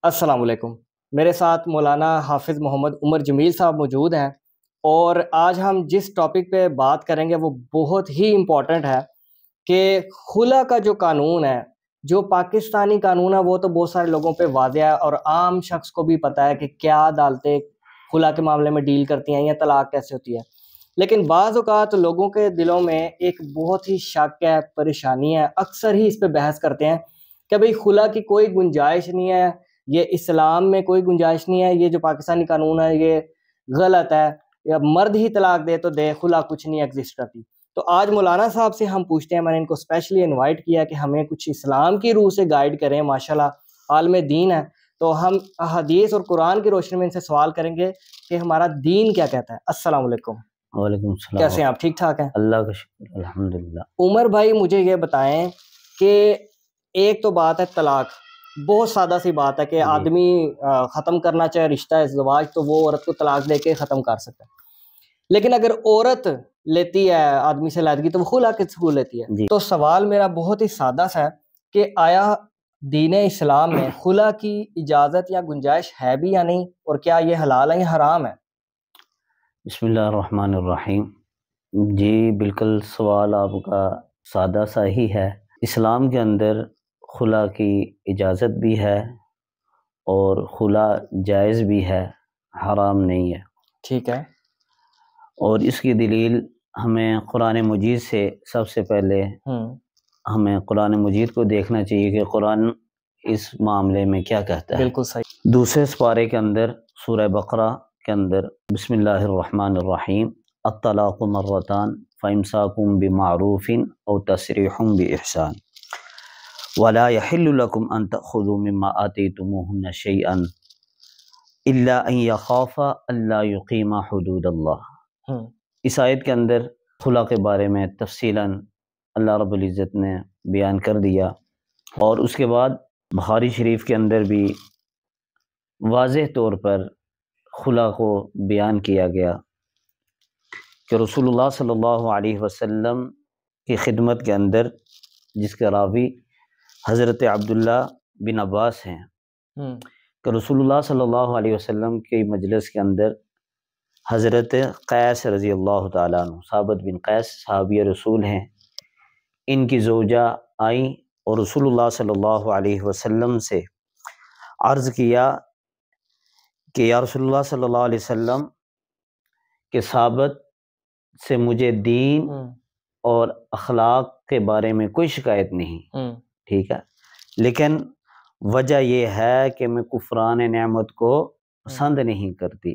अस्सलाम वालेकुम। मेरे साथ मौलाना हाफिज़ मोहम्मद उमर जमील साहब मौजूद हैं और आज हम जिस टॉपिक पे बात करेंगे वो बहुत ही इम्पोर्टेंट है कि खुला का जो कानून है, जो पाकिस्तानी कानून है, वो तो बहुत सारे लोगों पे वाज़ेह है और आम शख्स को भी पता है कि क्या अदालतें खुला के मामले में डील करती हैं या तलाक कैसे होती है। लेकिन बाज़ औक़ात लोगों के दिलों में एक बहुत ही शक है, परेशानी है, अक्सर ही इस पे बहस करते हैं कि भाई खुला की कोई गुंजाइश नहीं है, ये इस्लाम में कोई गुंजाइश नहीं है, ये जो पाकिस्तानी कानून है ये गलत है, या मर्द ही तलाक दे तो दे, खुला कुछ नहीं एग्जिस्ट करती। तो आज मौलाना साहब से हम पूछते हैं, मैंने इनको स्पेशली इनवाइट किया कि हमें कुछ इस्लाम की रूह से गाइड करें। माशाल्लाह आलिम दीन है, तो हम हदीस और कुरान की रोशनी में इनसे सवाल करेंगे कि हमारा दीन क्या कहता है। अस्सलाम वालेकुम। वालेकुम सलाम। कैसे हैं आप? ठीक ठाक हैं? अल्लाह का शुक्र, अल्हम्दुलिल्लाह। उमर भाई मुझे ये बताएं कि एक तो बात है तलाक, बहुत सादा सी बात है कि आदमी ख़त्म करना चाहे रिश्ता इज़्दिवाज तो वो औरत को तलाक दे के ख़त्म कर सकता है, लेकिन अगर औरत लेती है आदमी से लादगी तो वो खुला किस को लेती है। तो सवाल मेरा बहुत ही सादा सा है कि आया दीन इस्लाम में खुला की इजाज़त या गुंजाइश है भी या नहीं, और क्या ये हलाल है या हराम है? बिस्मिल्लाहिर्रहमानिर्रहीम। जी बिल्कुल, सवाल आपका सादा सा ही है। इस्लाम के अंदर खुला की इजाज़त भी है और खुला जायज़ भी है, हराम नहीं है। ठीक है। और इसकी दलील हमें कुरान मजीद से सबसे पहले हमें कुरान मजीद को देखना चाहिए कि कुरान इस मामले में क्या कहता है। बिल्कुल सही। दूसरे पारे के अंदर सूरह बकरा के अंदर बिस्मिल्लाहिर्रहमानिर्रहीम अत्तलाक़ु मर्रतान फ़इम्साकुम बिमारूफ़िन औ तसरीहुम बिइहसान वला यहिल्लु लकुम अन तअख़ुज़ू मिम्मा आतीतुमूहुन्ना शैअन इल्ला अन यख़ाफ़ा अल्ला युक़ीमा हुदूदल्लाह। इस आयत के अंदर खुला के बारे में तफ़सीलन अल्लाह रब्बुल इज़्ज़त ने बयान कर दिया, और उसके बाद बुखारी शरीफ के अंदर भी वाज़ेह तौर पर खुला को बयान किया गया कि रसूलुल्लाह सल्लल्लाहु अलैहि वसल्लम की खिदमत के अंदर, जिसके रावी हज़रत अब्दुल्ला बिन अब्बास हैं, कि रसूलुल्लाह सल्लल्लाहु अलैहि वसल्लम के मजलिस के अंदर हज़रत कैस रज़ी अल्लाह ताला अन्हु, साबित बिन कैस सहाबी रसूल हैं, इनकी ज़ौजा आई और रसूलुल्लाह सल्लल्लाहु अलैहि वसल्लम से अर्ज़ किया कि या रसूलुल्लाह सल्लल्लाहु अलैहि वसल्लम के साबित से मुझे दीन और अखलाक के बारे में कोई शिकायत नहीं, ठीक है, लेकिन वजह यह है कि मैं कुफरान नेमत को पसंद नहीं करती,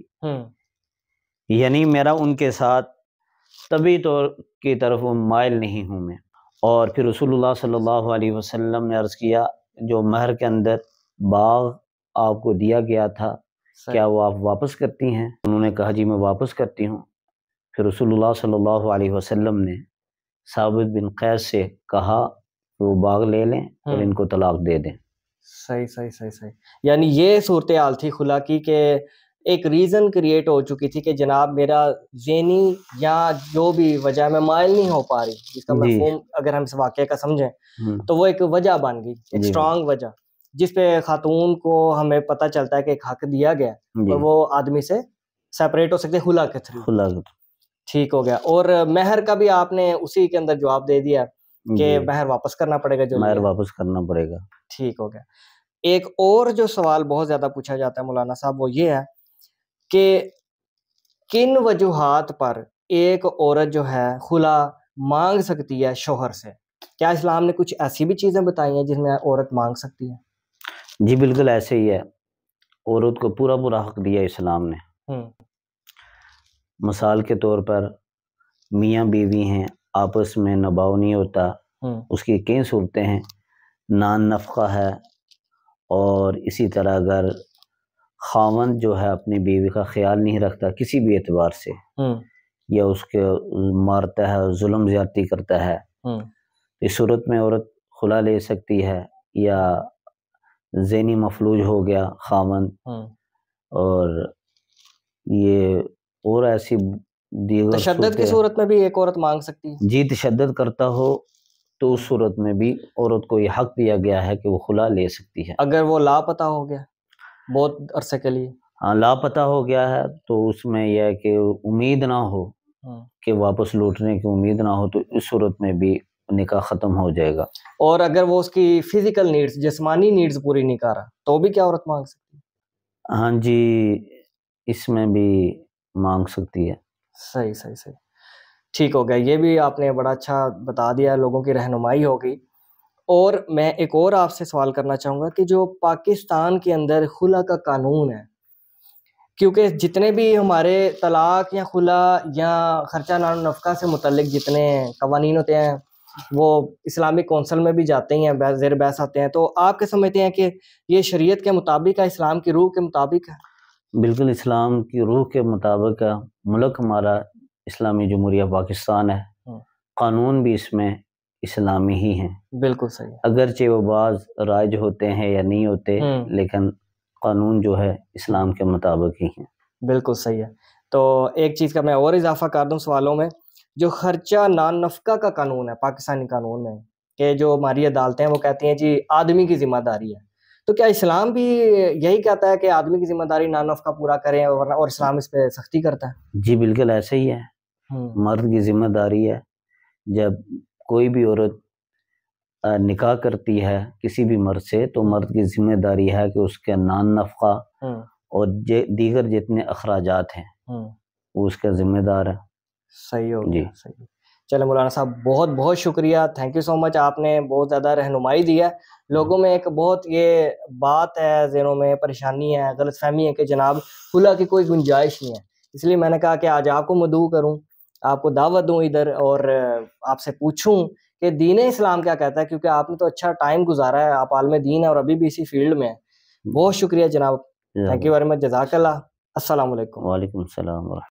यानी मेरा उनके साथ तभी तो की तरफ माइल नहीं हूँ मैं। और फिर रसूलुल्लाह सल्लल्लाहु अलैहि वसल्लम ने अर्ज़ किया, जो महर के अंदर बाग आपको दिया गया था, क्या वो आप वापस करती हैं? उन्होंने कहा जी मैं वापस करती हूँ। फिर रसूलुल्लाह सल्लल्लाहु अलैहि वसल्लम ने साबित बिन कैस से कहा वो बाग ले लें और इनको तलाक दे दें। सही सही सही सही। यानी ये सूरत हाल थी खुला की कि एक रीज़न क्रिएट हो चुकी थी कि जनाब मेरा ज़हनी या जो भी वजह मैं माइल नहीं हो पा रही, जिसका मफ़हूम अगर हम इस वाक़े का समझें तो वो एक वजह बन गई, एक स्ट्रॉन्ग वजह, जिस पे खातून को हमें पता चलता है कि एक हक दिया गया और वो आदमी से सेपरेट हो सकते खुला के थ्रू। ठीक हो गया। और महर का भी आपने उसी के अंदर जवाब दे दिया कि महर वापस करना पड़ेगा, जो महर वापस करना पड़ेगा। ठीक हो गया। एक और जो सवाल बहुत ज़्यादा पूछा जाता है मौलाना साहब, वो ये है कि किन वजूहात पर एक औरत जो है खुला मांग सकती है शोहर से? क्या इस्लाम ने कुछ ऐसी भी चीज़ें बताई हैं जिनमें औरत मांग सकती है? जी बिल्कुल ऐसे ही है, औरत को पूरा पूरा हक दिया इस्लाम ने। मिसाल के तौर पर मियाँ बीवी हैं, आपस में नबाव नहीं होता, उसकी कई सूरतें हैं, नान नफ़क़ा है, और इसी तरह अगर खावंद जो है अपनी बीवी का ख्याल नहीं रखता किसी भी एतबार से, या उसके मारता है, जुल्म ज़्यादती करता है, इस सूरत में औरत खुला ले सकती है, या ज़हनी मफलूज हो गया खावंद, और ये और ऐसी दीगर तशद्दुद की सूरत में भी एक औरत मांग सकती है। जी, तशद्दुद करता हो तो उस सूरत में भी औरत को ये हक दिया गया है कि वो खुला ले सकती है। अगर वो लापता हो गया? بہت عرصے کے لیے. ہاں لاپتہ ہو گیا ہے تو اس میں یہ ہے کہ امید نہ ہو کہ واپس لوٹنے کی امید نہ ہو تو اس صورت میں بھی نکاح ختم ہو جائے گا. اور اگر وہ اس کی فزیکل نیڈز جسمانی نیڈز پوری نہیں کر رہا تو بھی کیا عورت مانگ سکتی ہے؟ ہاں جی اس میں بھی مانگ سکتی ہے. صحیح صحیح صحیح ٹھیک ہو گیا. یہ بھی آپ نے بڑا اچھا بتا دیا, لوگوں کی رہنمائی ہو گئی. اور میں ایک اور آپ سے سوال کرنا چاہوں گا کہ جو پاکستان کے اندر خلا کا قانون ہے, کیونکہ جتنے بھی ہمارے طلاق یا خلا یا خرچہ نان و نفقہ سے متعلق جتنے قوانین ہوتے ہیں وہ اسلامک کونسل میں بھی جاتے ہیں, زیر بحث آتے ہیں, تو آپ کیا سمجھتے ہیں کہ یہ شریعت کے مطابق ہے, اسلام کی روح کے مطابق ہے؟ بالکل اسلام کی روح کے مطابق ہے. ملک ہمارا اسلامی جمہوریہ پاکستان ہے, قانون بھی اس میں اسلامی ہی ہیں. بالکل صحیح. اگرچہ وہ بعض رائج ہوتے ہیں یا نہیں ہوتے لیکن قانون جو ہے اسلام کے مطابق ہی ہیں. بالکل صحیح ہے. تو ایک چیز کا میں اور اضافہ کر دوں سوالوں میں, جو خرچہ نان نفقہ کا قانون ہے پاکستانی قانون میں, کہ جو ہماری عدالتیں ہیں وہ کہتی ہیں جی آدمی کی ذمہ داری ہے, تو کیا اسلام بھی یہی کہتا ہے کہ آدمی کی ذمہ داری نان نفقہ پورا کریں, اور اسلام اس پہ سختی کرتا ہے؟ جی بالکل ایسے ہی ہے. مرد کی ذمہ داری ہے, جب کوئی بھی عورت نکاح کرتی ہے کسی بھی مرد سے تو مرد کی ذمہ داری ہے کہ اس کے نان نفقہ اور دیگر جتنے اخراجات ہیں وہ اس کا ذمہ دار ہے. صحیح ہو گیا. صحیح. چلے مولانا صاحب بہت بہت شکریہ, تھینک یو سو مچ. آپ نے بہت زیادہ رہنمائی دی ہے. لوگوں میں ایک بہت یہ بات ہے, ذہنوں میں پریشانی ہے, غلط فہمی ہے کہ جناب خلا کی کوئی گنجائش نہیں ہے. اس لیے میں نے کہا کہ آج آپ کو مدعو کروں, آپ کو دعوت دوں ادھر, اور آپ سے پوچھوں کہ دین اسلام کیا کہتا ہے, کیونکہ آپ نے تو اچھا ٹائم گزارا ہے, آپ عالم دین ہے اور ابھی بھی اسی فیلڈ میں ہیں. بہت شکریہ جناب, تھینک یو ویری مچ, جزاک اللہ. السلام علیکم. وعلیکم السلام ورحمۃ اللہ.